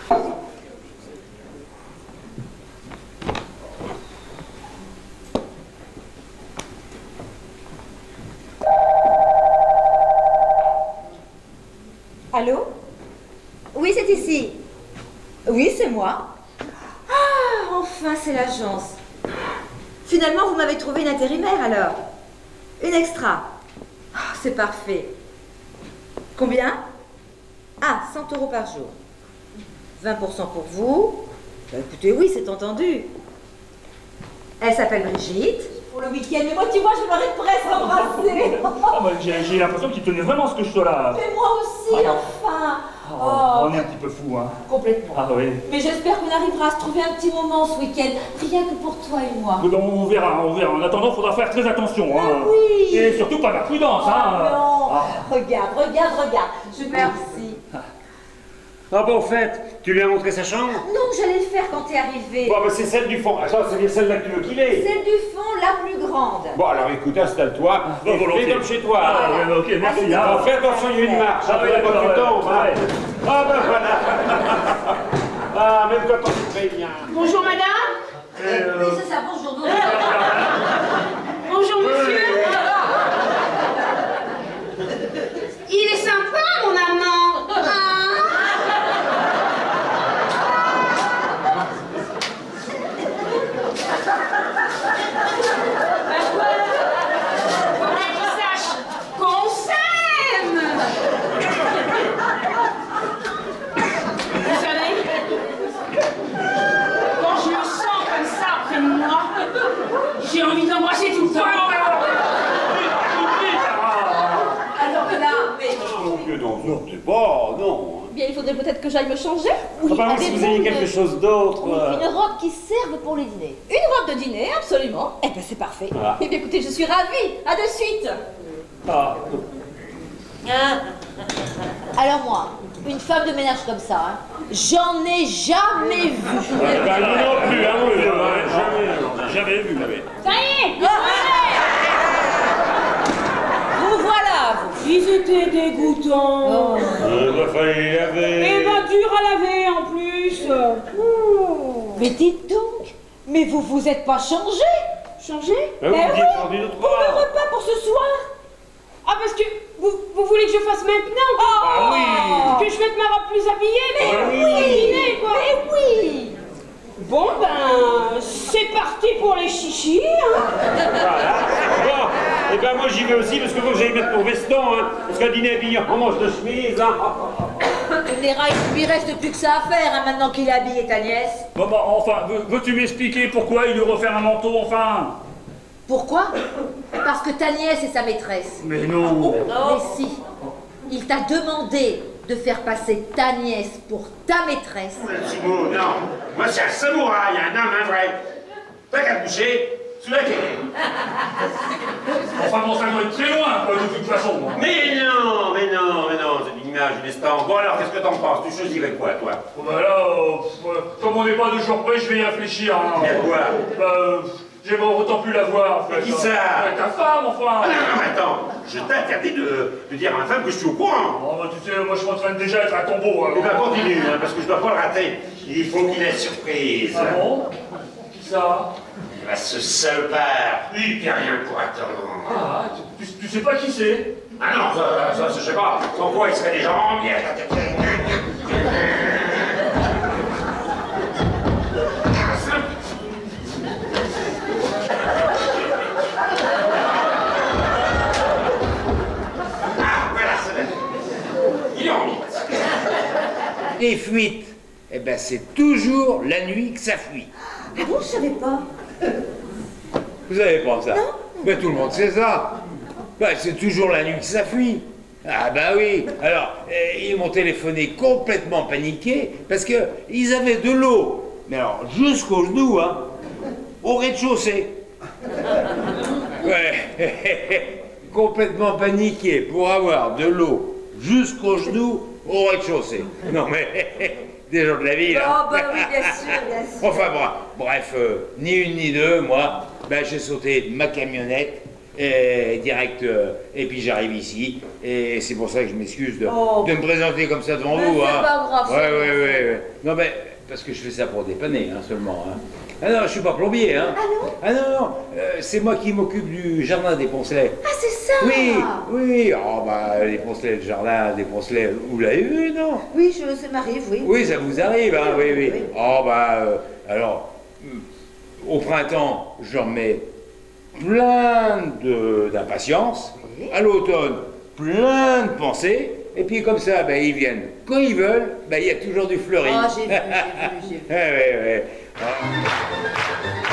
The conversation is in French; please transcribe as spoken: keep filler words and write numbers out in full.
Allô? Oui, c'est ici. Oui, c'est moi. Ah, enfin, c'est l'agence. Finalement, vous m'avez trouvé une intérimaire, alors. Une extra. Oh, c'est parfait. Combien? Ah, cent euros par jour. vingt pour cent pour vous. Bah, écoutez, oui, c'est entendu. Elle s'appelle Brigitte. Pour le week-end, mais moi, tu vois, je l'aurais presque embrassée. Oh, bah, j'ai l'impression qu'il tenait vraiment ce que je sois là. Mais moi aussi, ah, enfin. Oh, oh. On est un petit peu fou, hein. Complètement. Ah oui. Mais j'espère qu'on arrivera à se trouver un petit moment ce week-end, rien que pour toi et moi. On, on verra, on verra. En attendant, il faudra faire très attention, hein. Oui. Et surtout pas la prudence, oh, hein. Non. Ah. Regarde, regarde, regarde. Je merci. Ah bon, au fait, tu lui as montré sa chambre? Non, j'allais le faire quand t'es arrivé. Bon, bah c'est celle du fond. Attends, c'est bien celle-là que tu veux qu'il ait. Celle du fond, la plus grande. Bon, alors écoute, installe-toi. Bon, Et volontiers. fais comme chez toi. Ah, ouais, ok, merci. Allez, Hein. Fais attention, il y a une marche. Ah, oui, Après, d'accord, quand tu ouais. tombes, hein. Ouais. Ah, ben voilà. Ah, même quand on te prévient. Bonjour madame. Euh, Oui, c'est ça, bonjour. bonjour. Bonjour monsieur. Il est sympa mon amant. Ah. Faudrait qu'il sache qu'on s'aime. Vous savez, quand je le sens comme ça près de moi, j'ai envie d'embrasser tout le temps. Alors là, mais... Non, que non, non, c'est pas, non. Bien, il faudrait peut-être que j'aille me changer. Oui, Apparemment, si vous ayez quelque chose d'autre. Oui, euh, une robe qui serve pour les dîners. Une robe de dîner, absolument. Eh bien, c'est parfait. Ah. Eh bien, écoutez, je suis ravie. À de suite. Ah. Alors moi, une femme de ménage comme ça, hein, j'en ai jamais vu. Eh ben, nous non plus, hein, nous, hein, jamais. Jamais vu. Ça y est. Vous voilà, vous. Ils étaient dégoûtants. Oh. Euh, bah, fallait Et laver. ben dur à laver en plus. Oh. Mais dites donc, mais vous vous êtes pas changé? Changé? Bah, vous Ben dites oui. rendu notre Pour le part. repas pour ce soir? Ah parce que vous, vous voulez que je fasse maintenant que, Ah oui. que je mette ma robe plus habillée mais Ah oui. pour le dîner quoi. Mais oui. Bon ben c'est parti pour les chichis. Hein. Voilà. Bon, et ben moi j'y vais aussi parce que faut que j'aille mettre mon veston, hein. Parce qu'un dîner habillé en manche de chemise, hein. Tu verras, il lui reste plus que ça à faire hein, maintenant qu'il est habillé ta nièce. Bon, bah, enfin, veux- veux-tu m'expliquer pourquoi il lui refaire un manteau, enfin? Pourquoi? Parce que ta nièce est sa maîtresse. Mais non. Mais si, il t'a demandé de faire passer ta nièce pour ta maîtresse. Sumo, non. Moi c'est un samouraï, un homme, un vrai. T'as qu'à te boucher sous la quai. Enfin, bon, ça doit être très loin, quoi, de toute façon. Mais non, mais non, mais non, c'est une image, une estampe. Bon alors, qu'est-ce que t'en penses? Tu choisirais quoi, toi? Bon, bah là, euh, pff, euh, comme on n'est pas de jour près, je vais y réfléchir. Hein. Mais à quoi? Bah, euh, j'aimerais autant plus la voir, en fait. Mais qui hein. ça? Ouais, ta femme, enfin. Ah non, non, mais attends, je t'ai interdit de, de dire à ma femme que je suis au courant. Bon, bah, tu sais, moi, je m'entraîne déjà à être à tombeau, alors. Eh ben continue, hein, parce que je dois pas le rater. Il faut qu'il ait surprise. Ah bon? Qui ça? Ah, ce salopard, il n'y a rien pour attendre. Ah, tu, tu, tu sais pas qui c'est? Ah non, ça, ça, ça, je sais pas. Sans quoi il serait déjà en bière. Ah, voilà, c'est là. Il est en vie. Les fuites, eh ben c'est toujours la nuit que ça fuit. Ah bon, je savais pas. Vous savez pas ça? Mais tout le monde sait ça. Ben, c'est toujours la nuit que ça fuit. Ah bah oui. Alors, euh, ils m'ont téléphoné complètement paniqués parce que ils avaient de l'eau. Mais alors, jusqu'aux genoux, hein. Au rez-de-chaussée. Ouais. Complètement paniqués pour avoir de l'eau jusqu'aux genoux au rez-de-chaussée. Non mais, des gens de la ville. hein. Oh bah oui, bien sûr, bien sûr. Enfin bra- bref, euh, ni une ni deux, moi, ben, j'ai sauté de ma camionnette et direct, euh, et puis j'arrive ici, et c'est pour ça que je m'excuse de, Oh. de me présenter comme ça devant Mais vous. c'est hein. pas grave, Ouais, c'est ouais, pas ouais, ouais. Non, mais parce que je fais ça pour dépanner, hein, seulement. Hein. Ah non, je suis pas plombier, hein. Ah non? Ah non, non, euh, c'est moi qui m'occupe du jardin des poncelets. Ah, c'est ça! Oui, oui, oh bah les poncelets de jardin, des poncelets, vous l'avez vu, non? Oui, je, ça m'arrive, oui. Oui, ça vous arrive, hein, oui, oui. Oui. Oh bah, euh, alors, hum, au printemps, j'en mets plein de- d'impatience. Oui. À l'automne, plein de pensées. Et puis comme ça, ben, ils viennent quand ils veulent, ben, il y a toujours du fleuri. Oh, j'ai vu, j'ai vu, j'ai vu. Ouais, ouais, ouais. Ah.